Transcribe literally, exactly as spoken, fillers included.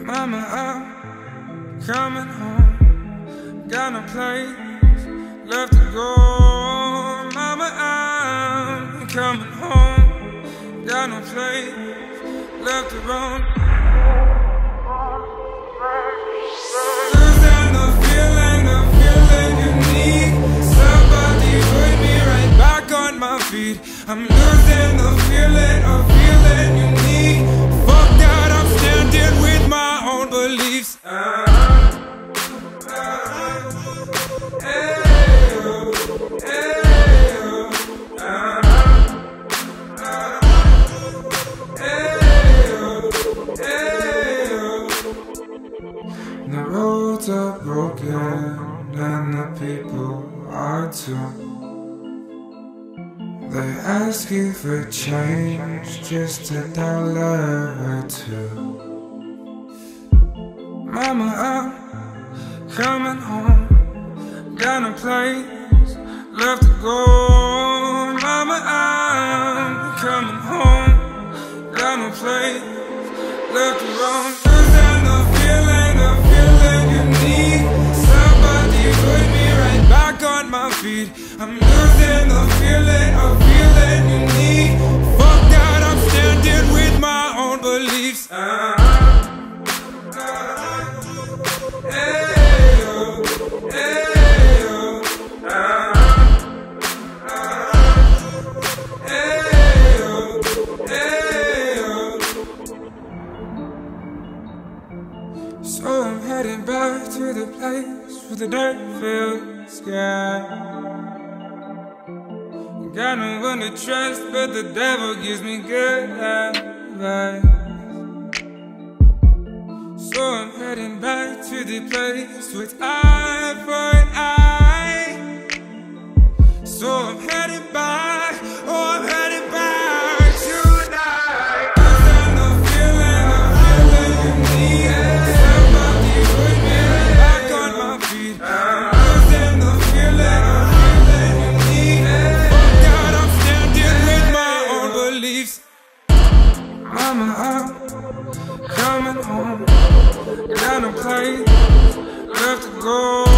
Mama, I'm coming home. Got no place left to go. Mama, I'm coming home. Got no place left to roam. Losing the feeling, the feeling you need. Somebody put me right back on my feet. I'm losing the feeling, a feeling you need. Fuck that, I'm standing with my own beliefs. uh, uh, ayeooo, ayeooo, uh, uh, ayeooo, ayeooo. The roads are broken and the people are too. They ask you for change, just a dollar or two. Mama, I'm coming home. Got no place left to go. Mama, I'm coming home. Got no place left to roam. Losing the feeling, the feeling you need. Somebody put me right back on my feet. I'm losing the feeling, a feeling you need. Fuck that, I'm standing with my own beliefs. uh, Ayeooo, ayeooo, uh, uh, ayeooo, ayeooo. So I'm heading back to the place where the dirt fills sky. Got no one to trust, but the devil gives me good advice. So I'm heading back to the place with eye for an eye. So I'm heading back, oh I'm heading back tonight. Losing the feeling, the feeling you need. Somebody put me back on my feet. I'm losing the feeling, the feeling you need. Fuck that, I'm standing with my own beliefs. Mama, I'm coming home. Got no place left to go.